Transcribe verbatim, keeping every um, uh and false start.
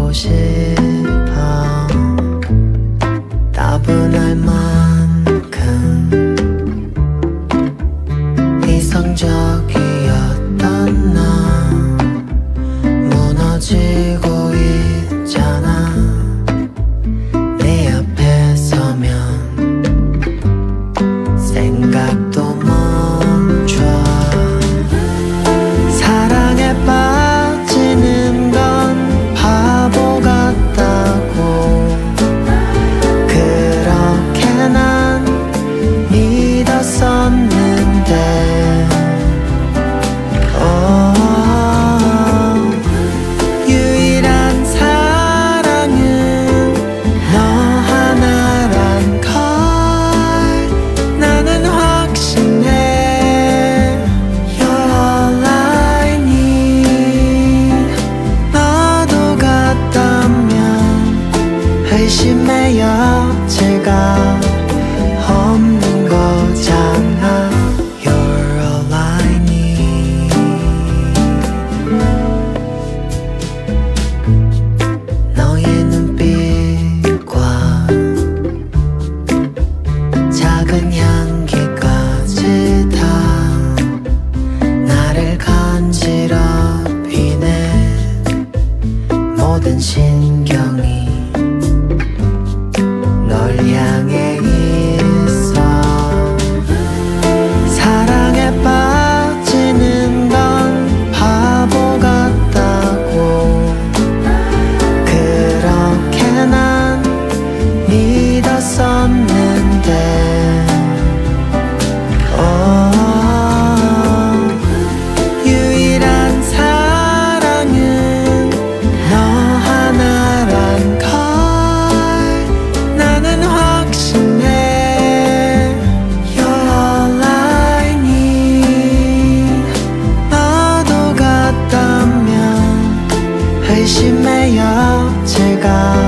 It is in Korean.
보고 싶어. 따분할 만큼 이성적이었던 나 무너지고 있잖아. 내 앞에 서면 생각도 멈춰. 사랑에 빠지는 건 바보 같다고 그렇게 난 믿었었는데 유일한 사랑은 너 하나란 걸 나는 확신해. You're all I need. 너도 같다면 의심의 여지가 없는 거잖아. You're all I need. 너의 눈빛과 작은 향기까지 다 나를 간지럽히네. 모든 신경이 널 향해 있어. 사랑에 빠지는 건 바보 같다고 그렇게 난 믿었었는데 유일한 사랑은 너 하나란 걸 나는 확신해. You're all I need. 너도 같다면 의심의 여지가